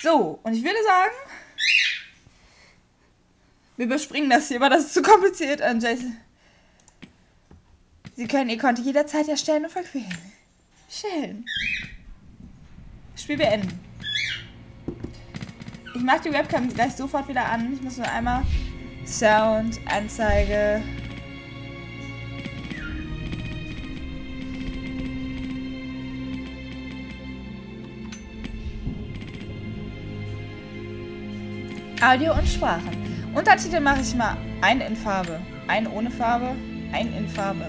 So, und ich würde sagen, wir überspringen das hier, weil das ist zu kompliziert an Jason. Sie können Ihr Konto jederzeit erstellen und verqueren. Schön. Spiel beenden. Ich mache die Webcam gleich sofort wieder an. Ich muss nur einmal Sound, Anzeige. Audio und Sprachen. Untertitel mache ich mal einen in Farbe. Einen ohne Farbe, einen in Farbe.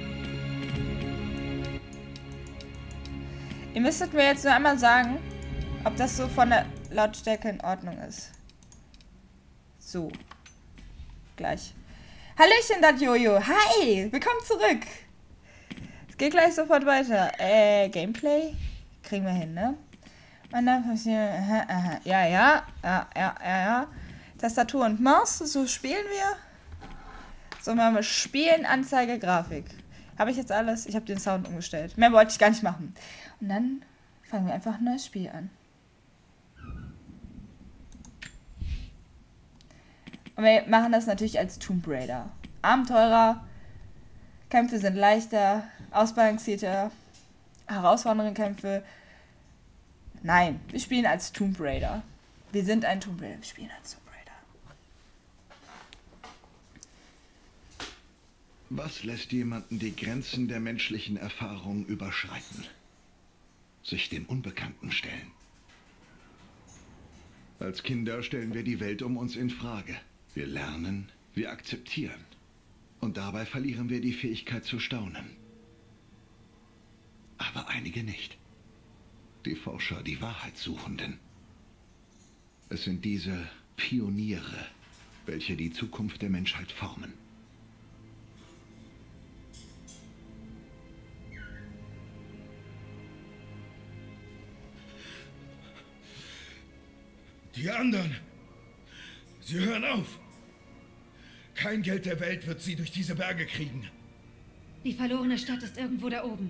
Ihr müsstet mir jetzt nur einmal sagen, ob das so von der Lautstärke in Ordnung ist. So. Gleich. Hallöchen, das Jojo. Hi, willkommen zurück. Es geht gleich sofort weiter. Gameplay? Kriegen wir hin, ne? Ja. Tastatur und Maus, so spielen wir. So, machen wir Spielen, Anzeige, Grafik. Habe ich jetzt alles? Ich habe den Sound umgestellt. Mehr wollte ich gar nicht machen. Und dann fangen wir einfach ein neues Spiel an. Und wir machen das natürlich als Tomb Raider. Abenteurer, Kämpfe sind leichter, ausbalancierter, herausfordernde Kämpfe. Nein, wir spielen als Tomb Raider. Wir sind ein Tomb Raider, wir spielen als Tomb Raider. Was lässt jemanden die Grenzen der menschlichen Erfahrung überschreiten? Sich dem Unbekannten stellen. Als Kinder stellen wir die Welt um uns in Frage. Wir lernen, wir akzeptieren. Und dabei verlieren wir die Fähigkeit zu staunen. Aber einige nicht. Die Forscher, die Wahrheitssuchenden. Es sind diese Pioniere, welche die Zukunft der Menschheit formen. Die anderen, sie hören auf. Kein Geld der Welt wird sie durch diese Berge kriegen. Die verlorene Stadt ist irgendwo da oben.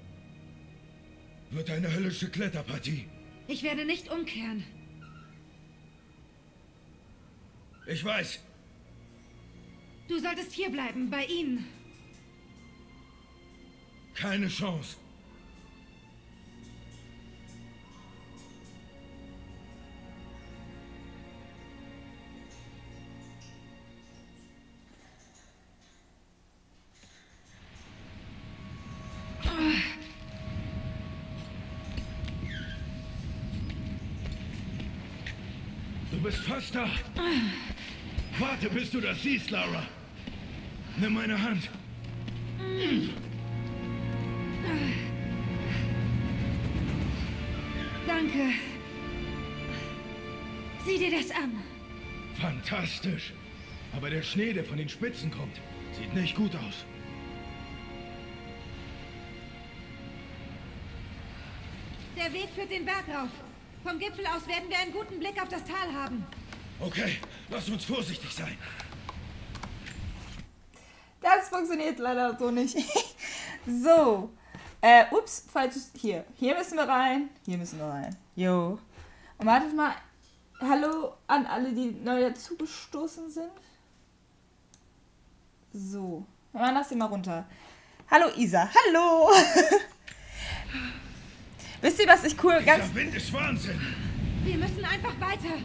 Wird eine höllische Kletterpartie. Ich werde nicht umkehren. Ich weiß. Du solltest hier bleiben, bei ihnen. Keine Chance. Du bist fast da. Warte, bis du das siehst, Lara. Nimm meine Hand. Danke. Sieh dir das an. Fantastisch. Aber der Schnee, der von den Spitzen kommt, sieht nicht gut aus. Der Weg führt den Berg rauf. Vom Gipfel aus werden wir einen guten Blick auf das Tal haben. Okay, lass uns vorsichtig sein. Das funktioniert leider so nicht. So. Ups, falsch. Hier. Hier müssen wir rein. Hier müssen wir rein. Jo. Und wartet mal. Hallo an alle, die neu dazugestoßen sind. So. Dann lass sie mal runter. Hallo Isa. Hallo. Wisst ihr, was ich cool... Der Wind ist Wahnsinn. Wir müssen einfach weiter.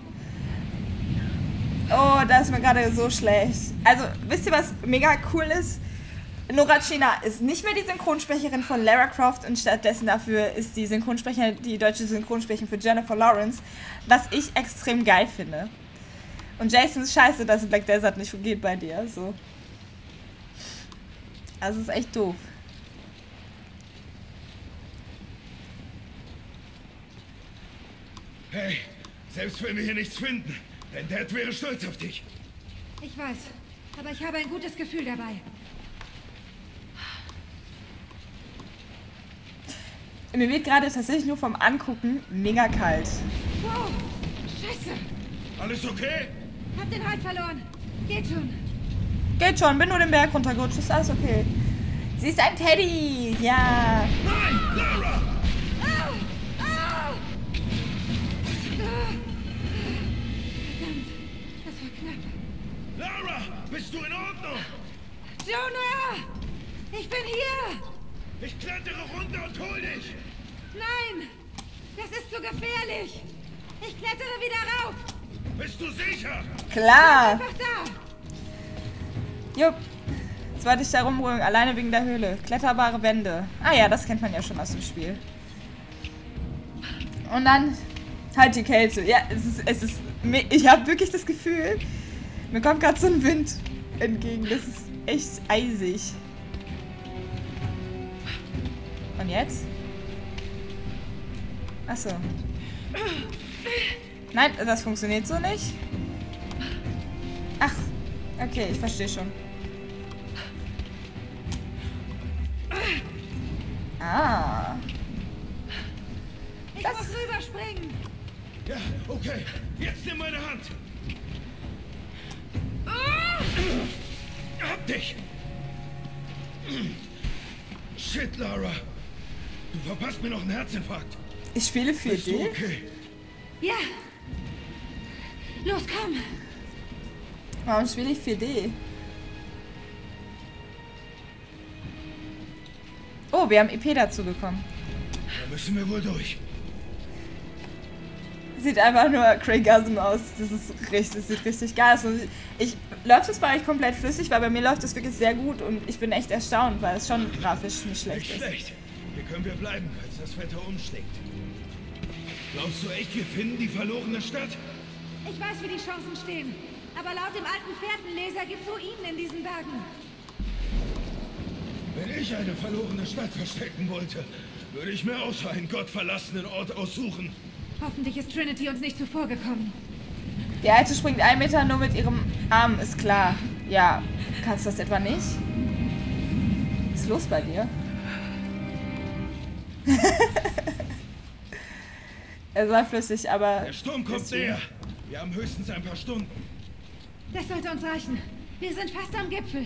Oh, das ist mir gerade so schlecht. Also, wisst ihr, was mega cool ist? Nora Tschirner ist nicht mehr die Synchronsprecherin von Lara Croft und stattdessen dafür ist die deutsche Synchronsprecherin für Jennifer Lawrence, was ich extrem geil finde. Und Jason ist scheiße, dass Black Desert nicht geht bei dir. So. Also, es ist echt doof. Hey, selbst wenn wir hier nichts finden, dein Dad wäre stolz auf dich. Ich weiß, aber ich habe ein gutes Gefühl dabei. Mir wird gerade tatsächlich nur vom Angucken mega kalt. Wow, Scheiße. Alles okay? Hab den Halt verloren. Geht schon. Geht schon, bin nur den Berg runtergerutscht, ist alles okay. Sie ist ein Teddy, ja. Nein, Lara! Au! Au! Bist du in Ordnung? Jonah! Ich bin hier! Ich klettere runter und hol dich! Nein! Das ist zu gefährlich! Ich klettere wieder rauf! Bist du sicher? Klar. Einfach da! Jupp. Jetzt wollte ich da rumrühren, alleine wegen der Höhle. Kletterbare Wände. Ah ja, das kennt man ja schon aus dem Spiel. Und dann halt die Kälte. Ja, ich habe wirklich das Gefühl, mir kommt gerade so ein Wind entgegen. Das ist echt eisig. Und jetzt? Achso. Nein, das funktioniert so nicht. Ach, okay, ich verstehe schon. Ah. Ich muss rüberspringen! Ja, okay. Jetzt nimm meine Hand. Hab dich! Shit, Lara. Du verpasst mir noch einen Herzinfarkt. Ich spiele für Bist du dich. okay? Ja! Los, komm! Warum spiele ich 4D? Oh, wir haben EP dazu bekommen. Da müssen wir wohl durch. Sieht einfach nur Craigasm aus. Das sieht richtig geil aus. Und läuft es bei euch komplett flüssig, weil bei mir läuft es wirklich sehr gut und ich bin echt erstaunt, weil es schon grafisch nicht schlecht Nicht ist. schlecht. Hier können wir bleiben, falls das Wetter umschlägt. Glaubst du echt, wir finden die verlorene Stadt? Ich weiß, wie die Chancen stehen. Aber laut dem alten Fährtenleser gibt es Ruinen in diesen Bergen. Wenn ich eine verlorene Stadt verstecken wollte, würde ich mir auch so einen gottverlassenen Ort aussuchen. Hoffentlich ist Trinity uns nicht zuvorgekommen. Die Alte springt 1 Meter nur mit ihrem Arm, ist klar. Ja, kannst du das etwa nicht? Was ist los bei dir? Er war flüssig, aber... Der Sturm kommt näher. Wir haben höchstens ein paar Stunden. Das sollte uns reichen. Wir sind fast am Gipfel.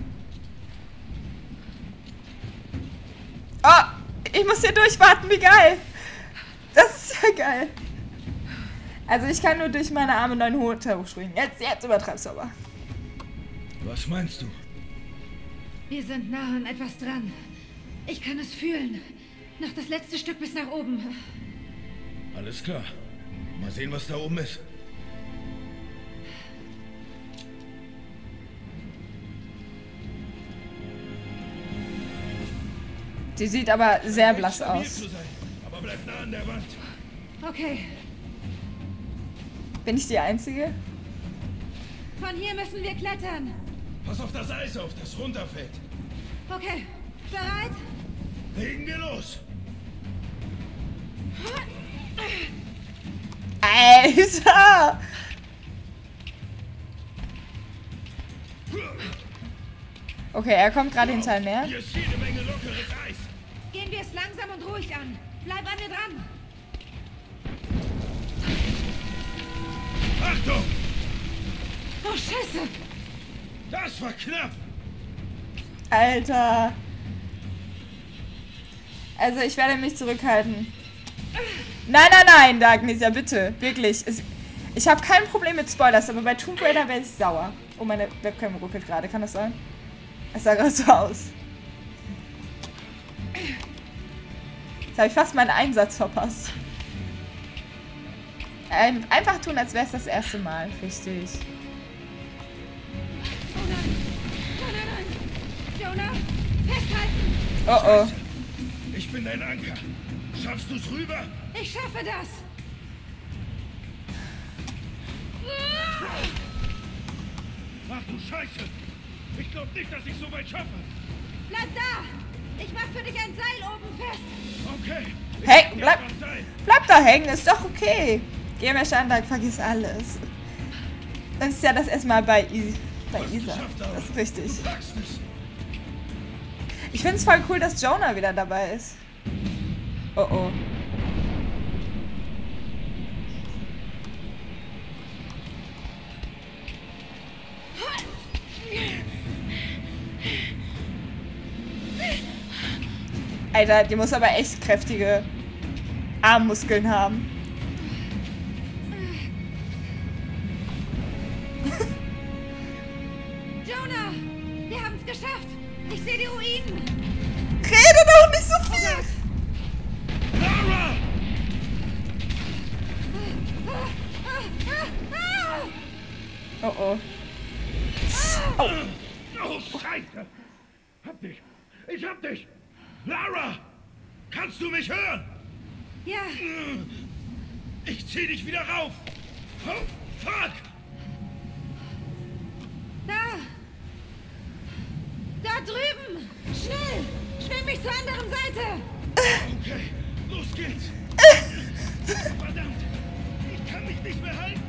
Oh, ich muss hier durchwarten, wie geil. Das ist ja geil. Also ich kann nur durch meine Arme 9 hochspringen. Jetzt übertreibst du aber. Was meinst du? Wir sind nah an etwas dran. Ich kann es fühlen. Noch das letzte Stück bis nach oben. Alles klar. Mal sehen, was da oben ist. Die sieht aber sehr blass Stabil aus. zu sein, aber bleib nah an der Wand. Okay, Bin ich die Einzige? von hier müssen wir klettern. Pass auf das Eis auf, das runterfällt. Okay, bereit? Legen wir los. Alter! Okay, er kommt gerade hinterher. Hier ist jede Menge lockeres Eis. Gehen wir es langsam und ruhig an. Bleib an mir dran. Achtung! Oh, Scheiße! Das war knapp. Alter. Also ich werde mich zurückhalten. Nein, Dagnis, ja bitte. Wirklich. Ich habe kein Problem mit Spoilers, aber bei Tomb Raider werde ich sauer. Oh, meine Webcam ruckelt gerade. Kann das sein? Es sah gerade so aus. Jetzt habe ich fast meinen Einsatz verpasst. Einfach tun, als wäre es das erste Mal. Richtig. Oh nein! Nein! Jonah, festhalten! Oh oh. Ich bin dein Anker. Schaffst du's rüber? Ich schaffe das! Ach du Scheiße. Ich glaube nicht, dass ich so weit schaffe. Bleib da! Ich mach für dich ein Seil oben fest! Okay. Ich Hey, hab bleib- jetzt was Seil. Bleib da hängen, ist doch okay. Geh mir Standard, vergiss alles. Das ist ja das erstmal bei Isa. Das ist richtig. Du packst es. Ich finde es voll cool, dass Jonah wieder dabei ist. Oh oh. Alter, die muss aber echt kräftige Armmuskeln haben. Jonah! Oh oh. Oh, Scheiße! Hab dich! Ich hab dich! Lara! Kannst du mich hören? Ja, Ich zieh dich wieder rauf! Oh, fuck! da! Da drüben! Schnell! Schwimm mich zur anderen Seite! Okay, los geht's! Verdammt! Ich kann mich nicht mehr halten!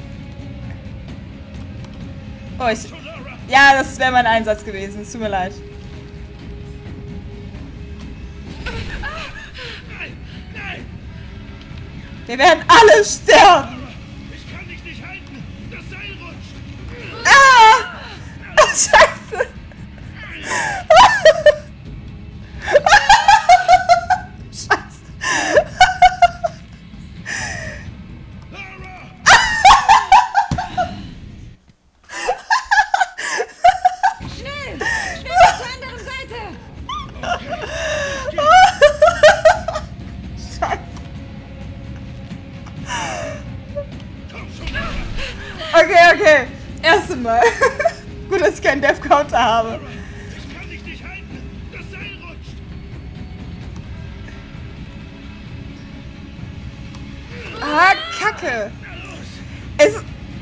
Oh, ich... So, Lara! Ja, das wäre mein Einsatz gewesen. Es tut mir leid. Nein! Nein! Wir werden alle sterben. Lara! Ich kann dich nicht halten! Das Seil rutscht! Ah! Oh, Scheiße. Scheiße. Lara! Schnell! Schwimm mich zur anderen Seite! Scheiße. Komm schon, Lara! Okay. Erste Mal. Gut, dass ich keinen Death Counter habe. Ich kann dich nicht halten! Das Seil rutscht! Ah, Kacke. Na los! Es...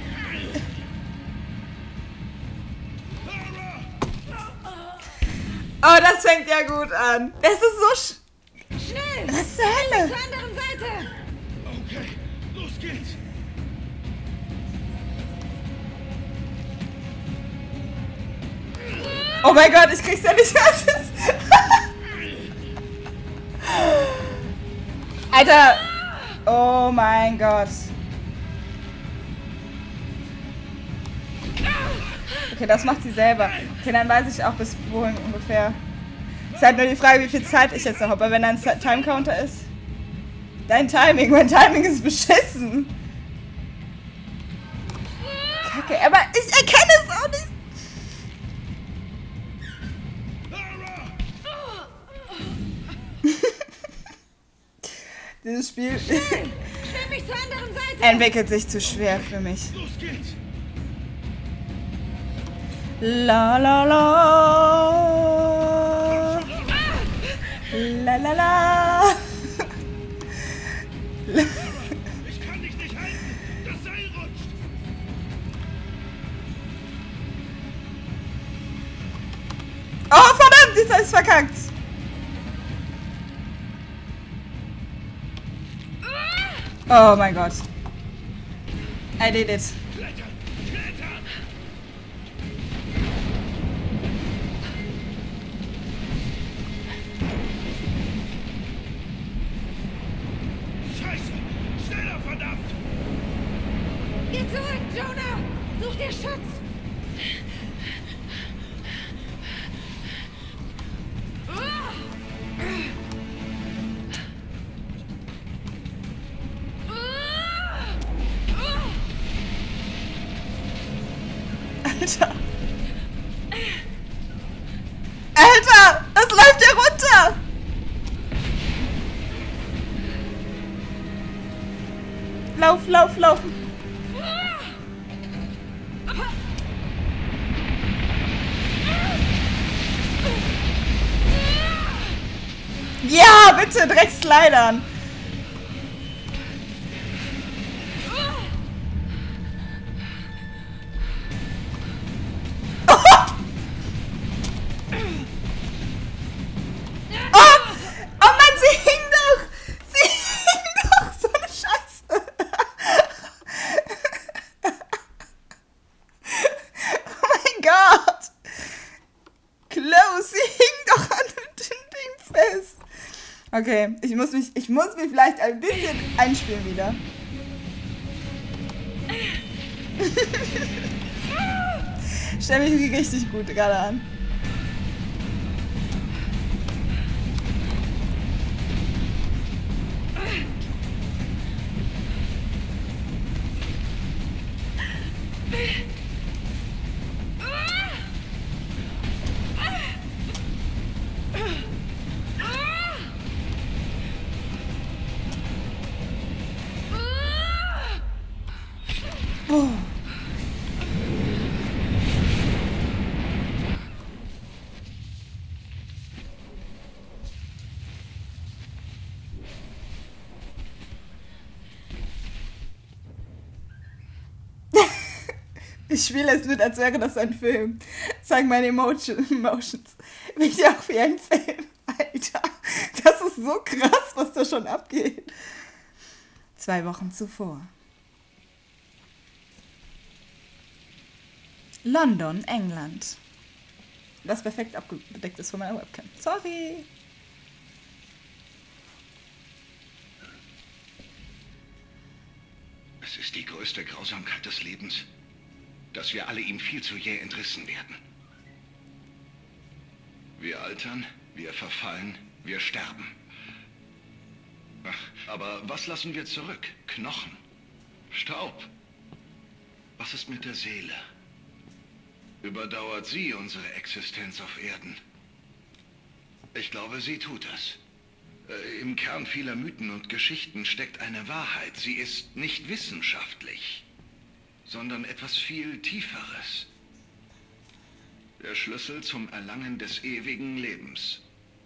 Lara! Oh, das fängt ja gut an. Es ist so... Schnell! Was zur Hölle? Zur anderen Seite! Okay, los geht's! Oh mein Gott, ich krieg's ja nicht was. Alter. Oh mein Gott. Okay, das macht sie selber. Okay, dann weiß ich auch bis wohin ungefähr. Ist halt nur die Frage, wie viel Zeit ich jetzt noch habe. Aber wenn da ein Time-Counter ist. Dein Timing, mein Timing ist beschissen. Kacke, aber ich erkenne es auch nicht. Dieses Spiel Schwimm mich zur anderen Seite! entwickelt sich zu schwer für mich. Los geht's! La la la. La la la. Ich kann dich nicht halten! Das Seil rutscht! Oh verdammt, dieser ist verkackt. Oh mein Gott. I did it. Klettern! Klettern! Scheiße! Schneller, verdammt! Geh zurück, Jonah! Such dir Schutz! Alter. Alter, das läuft hier runter. Lauf, lauf, lauf. Ja, bitte, Drecksleidern. Okay, ich muss mich vielleicht ein bisschen einspielen wieder. Stell mich richtig gut gerade an. Ich spiele es mit, als wäre das ein Film. Zeig meine Emotions. Wie auch wie ein Film. Alter, das ist so krass, was da schon abgeht. 2 Wochen zuvor. London, England. Das perfekt abgedeckt ist von meiner Webcam. Sorry. Es ist die größte Grausamkeit des Lebens, dass wir alle ihm viel zu jäh entrissen werden. Wir altern, wir verfallen, wir sterben. Ach, aber was lassen wir zurück? Knochen? Staub? Was ist mit der Seele? Überdauert sie unsere Existenz auf Erden? Ich glaube, sie tut es. Im Kern vieler Mythen und Geschichten steckt eine Wahrheit. Sie ist nicht wissenschaftlich, sondern etwas viel Tieferes. Der Schlüssel zum Erlangen des ewigen Lebens.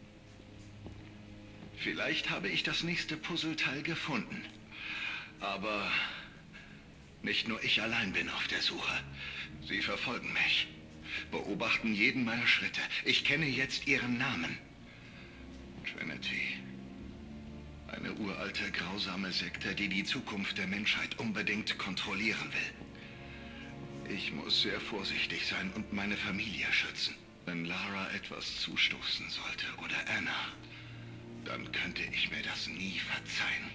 Vielleicht habe ich das nächste Puzzleteil gefunden. Aber nicht nur ich allein bin auf der Suche. Sie verfolgen mich, beobachten jeden meiner Schritte. Ich kenne jetzt ihren Namen. Trinity. Eine uralte, grausame Sekte, die die Zukunft der Menschheit unbedingt kontrollieren will. Ich muss sehr vorsichtig sein und meine Familie schützen. Wenn Lara etwas zustoßen sollte oder Anna, dann könnte ich mir das nie verzeihen.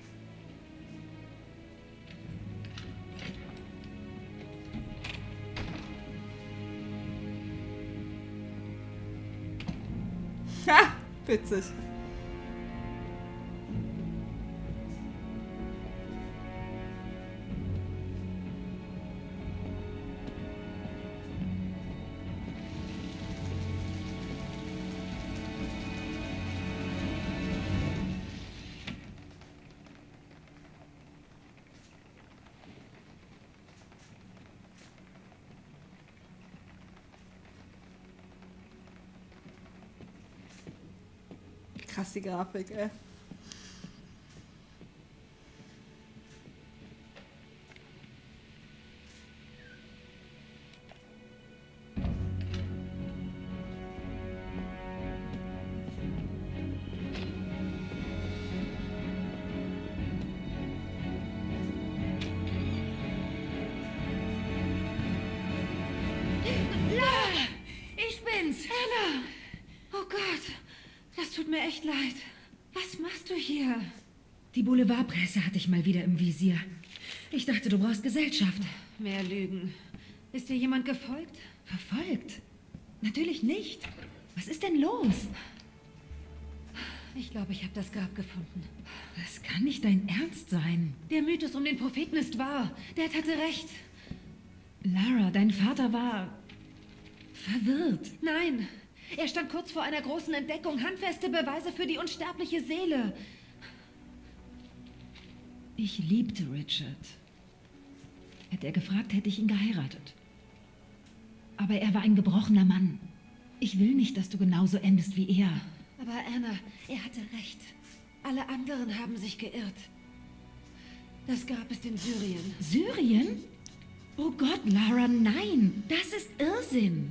Ha, witzig. Krass, die Grafik, ey. Ich bin's! Anna! Oh Gott! Das tut mir echt leid. Was machst du hier? Die Boulevardpresse hatte ich mal wieder im Visier. Ich dachte, du brauchst Gesellschaft. Mehr Lügen. Ist dir jemand gefolgt? Verfolgt? Natürlich nicht. Was ist denn los? Ich glaube, ich habe das Grab gefunden. Das kann nicht dein Ernst sein. Der Mythos um den Propheten ist wahr. Dad hatte recht. Lara, dein Vater war verwirrt. Nein, er stand kurz vor einer großen Entdeckung. Handfeste Beweise für die unsterbliche Seele. Ich liebte Richard. Hätte er gefragt, hätte ich ihn geheiratet. Aber er war ein gebrochener Mann. Ich will nicht, dass du genauso endest wie er. Aber Anna, er hatte recht. Alle anderen haben sich geirrt. Das Grab ist in Syrien. Syrien? Oh Gott, Lara, nein! Das ist Irrsinn!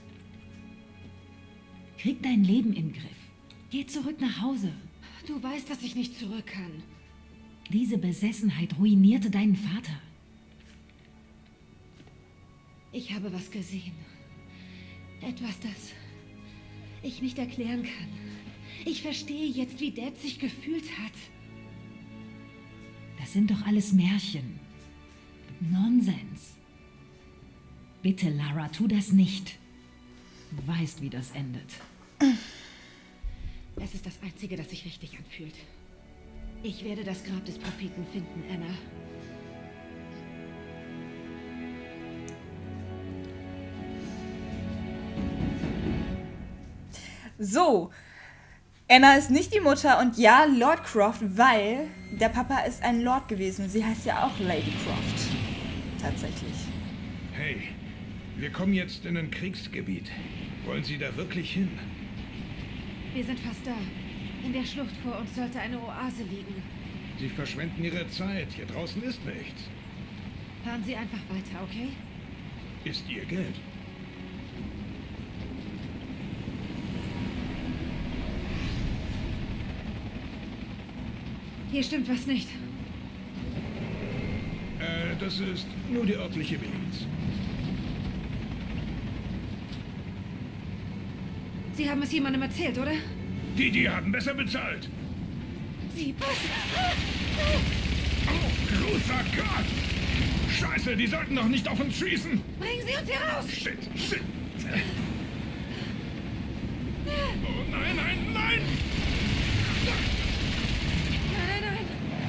Krieg dein Leben in den Griff. Geh zurück nach Hause. Du weißt, dass ich nicht zurück kann. Diese Besessenheit ruinierte deinen Vater. Ich habe was gesehen. Etwas, das ich nicht erklären kann. Ich verstehe jetzt, wie Dad sich gefühlt hat. Das sind doch alles Märchen. Nonsens. Bitte, Lara, tu das nicht. Du weißt, wie das endet. Es ist das Einzige, das sich richtig anfühlt. Ich werde das Grab des Propheten finden, Anna. So, Anna ist nicht die Mutter und ja, Lord Croft, weil der Papa ist ein Lord gewesen. Sie heißt ja auch Lady Croft. Tatsächlich. Hey, wir kommen jetzt in ein Kriegsgebiet. Wollen Sie da wirklich hin? Wir sind fast da. In der Schlucht vor uns sollte eine Oase liegen. Sie verschwenden Ihre Zeit. Hier draußen ist nichts. Fahren Sie einfach weiter, okay? ist ihr Geld. Hier stimmt was nicht. Das ist nur die örtliche Miliz. Sie haben es jemandem erzählt, oder? Die haben besser bezahlt. Sie passen. Oh, großer Gott! Scheiße, die sollten doch nicht auf uns schießen! Bringen Sie uns hier raus! Shit, shit! Oh nein, nein, nein! Nein, nein.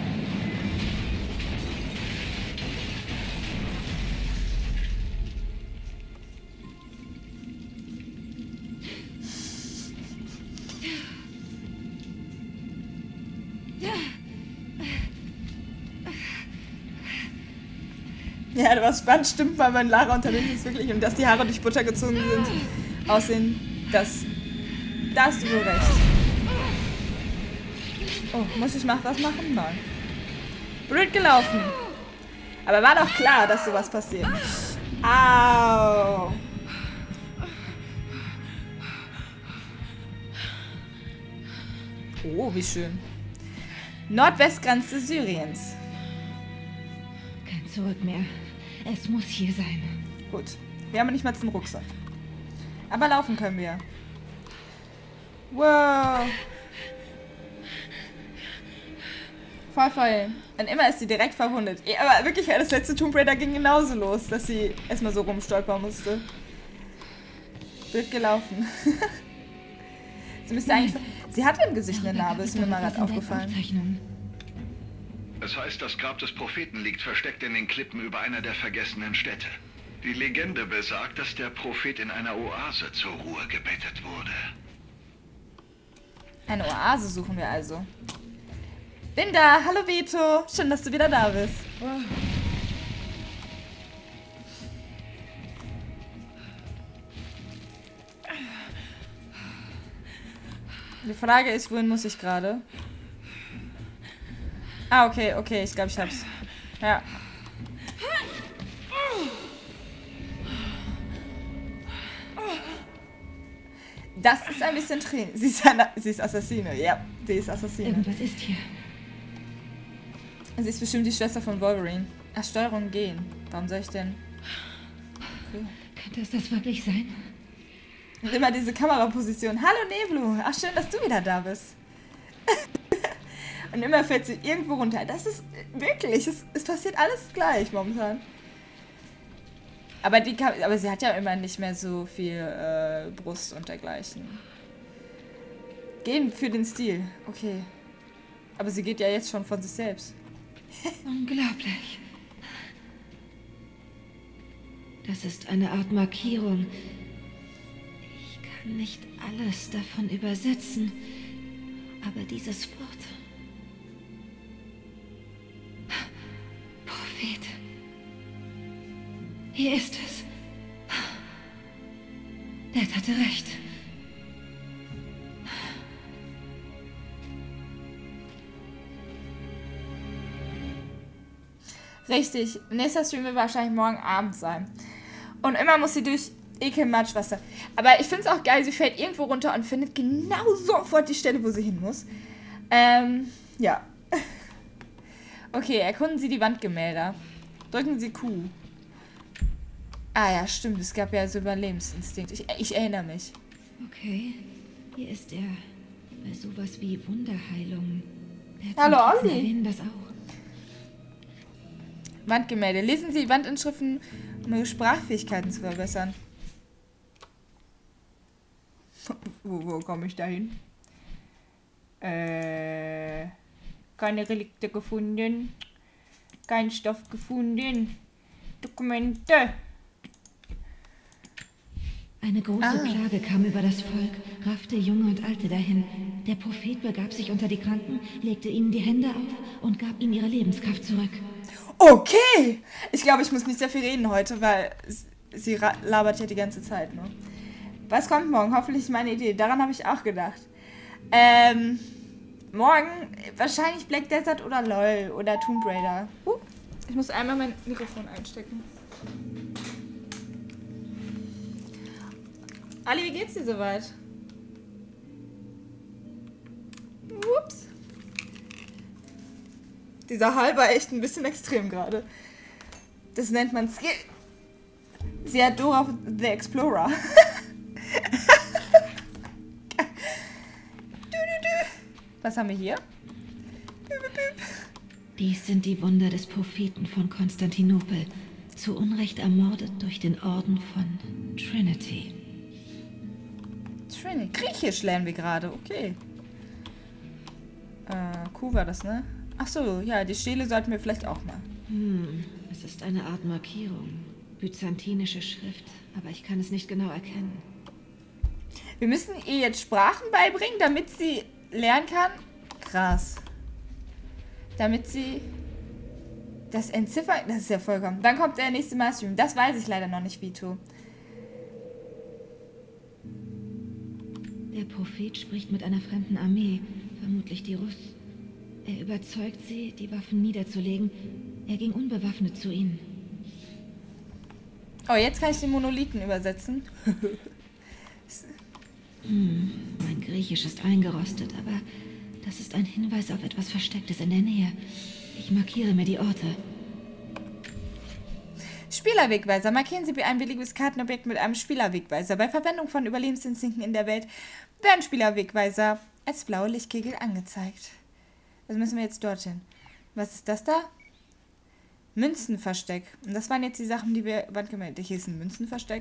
Ja, was spannend stimmt, weil wenn Lara unterwegs ist wirklich und dass die Haare durch Butter gezogen sind, aussehen, da hast du wohl recht. Oh, muss ich was machen? Nein. Blöd gelaufen. Aber war doch klar, dass sowas passiert. Au. Oh, wie schön. Nordwestgrenze Syriens. Kein Zurück mehr. Es muss hier sein. Gut. Wir haben nicht mal einen Rucksack. Aber laufen können wir. Wow. Voll. Und immer ist sie direkt verwundet. Ja, aber wirklich, das letzte Tomb Raider ging genauso los, dass sie erstmal so rumstolpern musste. Blöd gelaufen. Sie müsste eigentlich... Sie hatte im Gesicht eine Narbe, ist mir mal gerade aufgefallen. Es heißt, das Grab des Propheten liegt versteckt in den Klippen über einer der vergessenen Städte. Die Legende besagt, dass der Prophet in einer Oase zur Ruhe gebettet wurde. Eine Oase suchen wir also. Bin da. Hallo Vito. Schön, dass du wieder da bist. Die Frage ist, wohin muss ich gerade? Ah, okay. Ich glaube, ich hab's. Ja. Das ist ein bisschen Training. Sie ist Assassine. Ja, sie ist Assassine. Irgendwas ist hier. Sie ist bestimmt die Schwester von Wolverine. Ach, Steuerung gehen. Warum soll ich denn... Okay. Könnte es das wirklich sein? Und immer diese Kameraposition. Hallo Neblu. Ach, schön, dass du wieder da bist. Und immer fällt sie irgendwo runter. Das ist wirklich... Es passiert alles gleich momentan. Aber sie hat ja immer nicht mehr so viel Brust und dergleichen. Gehen für den Stil. Okay. Aber sie geht ja jetzt schon von sich selbst. Unglaublich. Das ist eine Art Markierung. Ich kann nicht alles davon übersetzen, aber dieses Wort... Prophet. Hier ist es. Ned hatte recht. Richtig. Nächster Stream wird wahrscheinlich morgen Abend sein. Und immer muss sie durch Ekelmatschwasser. Aber ich finde es auch geil, sie fällt irgendwo runter und findet genau sofort die Stelle, wo sie hin muss. Ja. Okay, erkunden Sie die Wandgemälde. Drücken Sie Q. Ah ja, stimmt. Es gab ja so Überlebensinstinkt. Ich erinnere mich. Okay, hier ist er. Bei sowas wie Wunderheilung. Hallo, Olli. Erwähnen das auch. Wandgemälde. Lesen Sie Wandinschriften, um Ihre Sprachfähigkeiten zu verbessern. Wo komme ich da hin? Keine Relikte gefunden. Kein Stoff gefunden. Dokumente. Eine große Plage kam über das Volk, raffte Junge und Alte dahin. Der Prophet begab sich unter die Kranken, legte ihnen die Hände auf und gab ihnen ihre Lebenskraft zurück. Okay! Ich glaube, ich muss nicht sehr viel reden heute, weil sie labert ja die ganze Zeit nur. Was kommt morgen? Hoffentlich meine Idee. Daran habe ich auch gedacht. Morgen wahrscheinlich Black Desert oder LOL oder Tomb Raider. Ich muss einmal mein Mikrofon einstecken. Ali, wie geht's dir soweit? Ups. Dieser Hall war echt ein bisschen extrem gerade. Das nennt man Skill. Sie hat Dora the Explorer. Was haben wir hier? Dies sind die Wunder des Propheten von Konstantinopel, zu Unrecht ermordet durch den Orden von Trinity. Trinity. Griechisch lernen wir gerade, okay. Q war das, ne? Ach so, ja, die Stele sollten wir vielleicht auch mal. Es ist eine Art Markierung. Byzantinische Schrift, aber ich kann es nicht genau erkennen. Wir müssen ihr jetzt Sprachen beibringen, damit sie lernen kann. Krass. Damit sie das entziffern. Das ist ja vollkommen. Dann kommt der nächste Maßstream. Das weiß ich leider noch nicht, Vito. Der Prophet spricht mit einer fremden Armee, vermutlich die Russ. Er überzeugt sie, die Waffen niederzulegen. Er ging unbewaffnet zu ihnen. Oh, jetzt kann ich den Monolithen übersetzen. Mein Griechisch ist eingerostet, aber das ist ein Hinweis auf etwas Verstecktes in der Nähe. Ich markiere mir die Orte. Spielerwegweiser. Markieren Sie ein beliebiges Kartenobjekt mit einem Spielerwegweiser. Bei Verwendung von Überlebensinstinkten in der Welt werden Spielerwegweiser als blaue Lichtkegel angezeigt. Also müssen wir jetzt dorthin. Was ist das da? Münzenversteck. Und das waren jetzt die Sachen, die wir... Wann gemeldet? Hier ist ein Münzenversteck.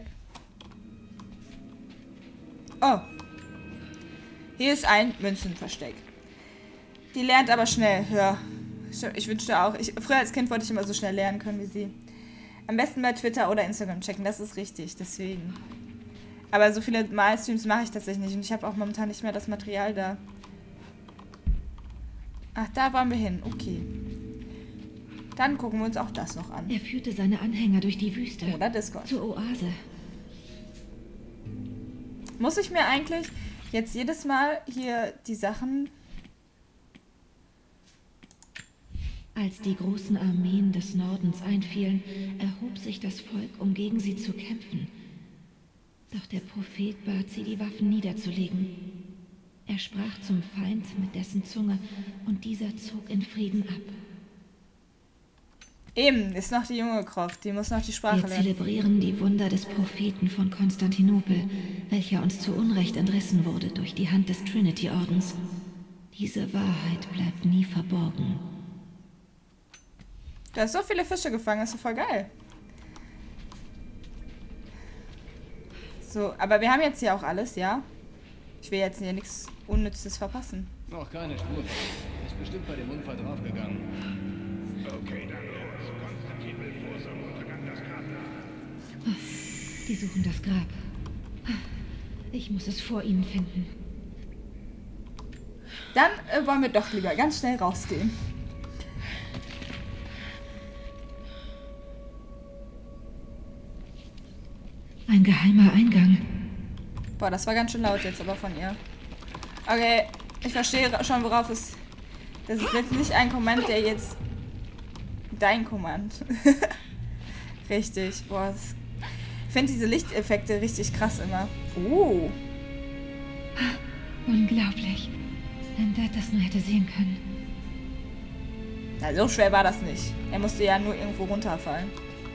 Oh. Hier ist ein Münzenversteck. Die lernt aber schnell. Ja. Ich wünschte auch... Früher als Kind wollte ich immer so schnell lernen können wie sie. Am besten bei Twitter oder Instagram checken. Das ist richtig. Deswegen. Aber so viele Malstreams mache ich tatsächlich nicht. Und ich habe auch momentan nicht mehr das Material da. Ach, da waren wir hin. Okay. Dann gucken wir uns auch das noch an. Er führte seine Anhänger durch die Wüste. Oder Discord. Zur Oase. Muss ich mir eigentlich jetzt jedes Mal hier die Sachen... Als die großen Armeen des Nordens einfielen, erhob sich das Volk, um gegen sie zu kämpfen. Doch der Prophet bat sie, die Waffen niederzulegen. Er sprach zum Feind mit dessen Zunge, und dieser zog in Frieden ab. Eben, ist noch die junge Croft, die muss noch die Sprache Wir lernen. zelebrieren die Wunder des Propheten von Konstantinopel, welcher uns zu Unrecht entrissen wurde durch die Hand des Trinity-Ordens. Diese Wahrheit bleibt nie verborgen. Du hast so viele Fische gefangen, das ist voll geil. So, aber wir haben jetzt hier auch alles, ja? Ich will jetzt hier nichts Unnützes verpassen. Noch keine Spur. Ist bestimmt bei dem Unfall draufgegangen. Okay, dann los. Konstantin will vor Sonnenuntergang das Grab nach. Die suchen das Grab. Ich muss es vor ihnen finden. Dann wollen wir doch lieber ganz schnell rausgehen. Ein geheimer Eingang. Boah, das war ganz schön laut jetzt aber von ihr. Okay, ich verstehe schon, worauf es... Das ist jetzt nicht ein Command, der jetzt... Dein Command. Richtig. Boah, ich finde diese Lichteffekte richtig krass immer. Oh. Unglaublich. Wenn Dad das nur hätte sehen können. Na, so schwer war das nicht. Er musste ja nur irgendwo runterfallen.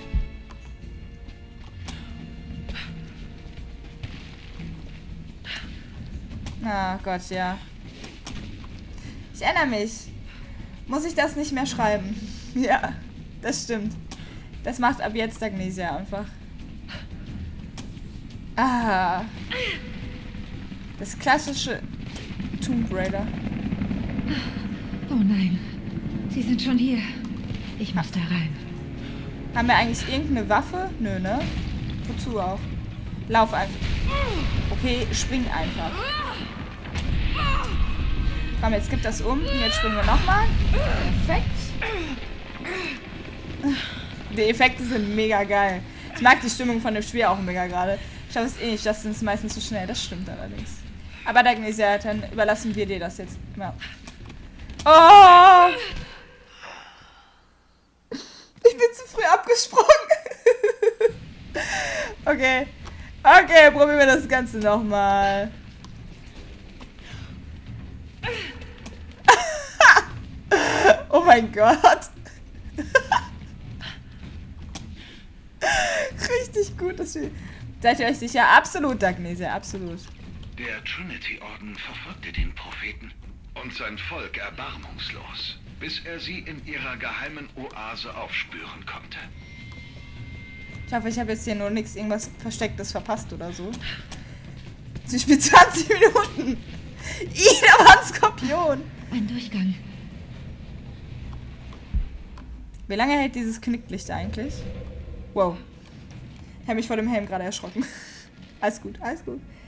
Na Gott, ja. Ich erinnere mich. Muss ich das nicht mehr schreiben? Ja, das stimmt. Das macht ab jetzt Agnesia einfach. Ah. Das klassische Tomb Raider. Oh nein. Sie sind schon hier. Ich muss da rein. Haben wir eigentlich irgendeine Waffe? Nö, ne? Wozu auch? Lauf einfach. Okay, spring einfach. Komm, jetzt gibt das um. Jetzt springen wir nochmal. Perfekt. Die Effekte sind mega geil. Ich mag die Stimmung von dem Spiel auch mega gerade. Ich schaffe es eh nicht, das ist meistens zu schnell. Das stimmt allerdings. Aber Agnesia, dann überlassen wir dir das jetzt. Ja. Oh! Ich bin zu früh abgesprungen. Okay. Okay, probieren wir das Ganze nochmal. Oh mein Gott. Richtig gut, das Spiel. Seid ihr euch sicher? Absolut, Dagnesia, absolut. Der Trinity-Orden verfolgte den Propheten und sein Volk erbarmungslos, bis er sie in ihrer geheimen Oase aufspüren konnte. Ich hoffe, ich habe jetzt hier nur nichts, irgendwas Verstecktes verpasst oder so. Sie spielt 20 Minuten. Da war ein Skorpion. Ein Durchgang. Wie lange hält dieses Knicklicht eigentlich? Wow. Ich habe mich vor dem Helm gerade erschrocken. Alles gut, alles gut.